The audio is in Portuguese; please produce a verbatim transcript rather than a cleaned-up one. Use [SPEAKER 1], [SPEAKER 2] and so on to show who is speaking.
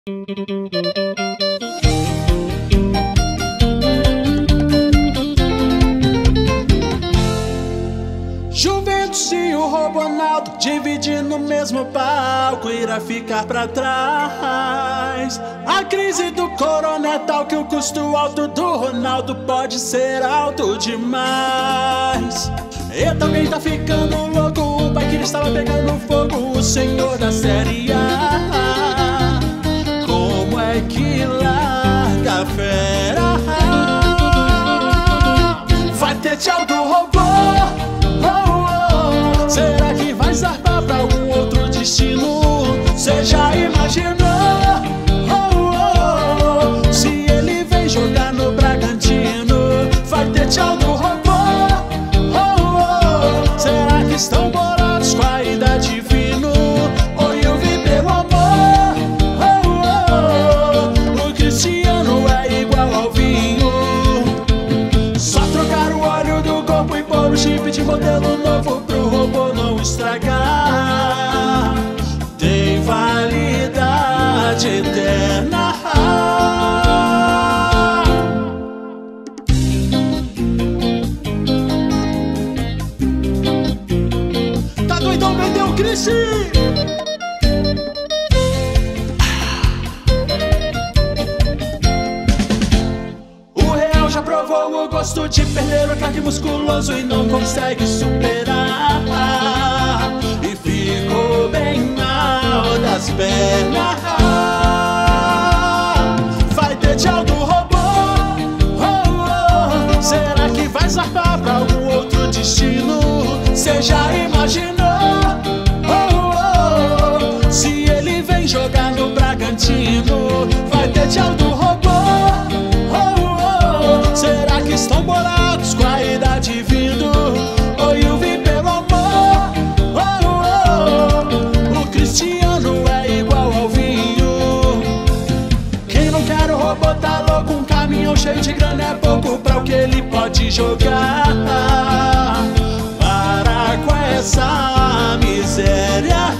[SPEAKER 1] Juventus e o Robonaldo dividindo o mesmo palco, irá ficar pra trás. A crise do corona é tal que o custo alto do Ronaldo pode ser alto demais. E também tá ficando louco o pai que ele estava pegando fogo, o senhor da Série A. Como é que larga a fera? Vai ter tchau do robô. Será que vai zarpar pra algum outro destino? Cê já imaginou? Oh, oh, se ele vem jogar no Bragantino, vai ter tchau do robô. Oh, oh, será que estão bolados com a idade fino? Ou eu vi pelo amor? Oh, oh, o Cristiano é igual ao vinho. Só trocar o óleo do corpo e pôr o chip de modelo novo pro robô não estragar. Tem validade eterna. Tá doidão, vendeu o Cristi? Já provou o gosto de perder o ataque musculoso e não consegue superar. E ficou bem mal das pernas. Vai ter tchau do robô. Oh, oh, será que vai zarpar pra algum outro destino? Cê já imaginou? Oh, oh, se ele vem jogar no Bragantino, vai ter tchau do robô. Será que estão bolados com a idade vindo? Ou eu vi pelo amor? Oh, oh, o Cristiano é igual ao vinho. Quem não quer o robô tá louco. Um caminhão cheio de grana é pouco pra o que ele pode jogar. Para com essa miséria.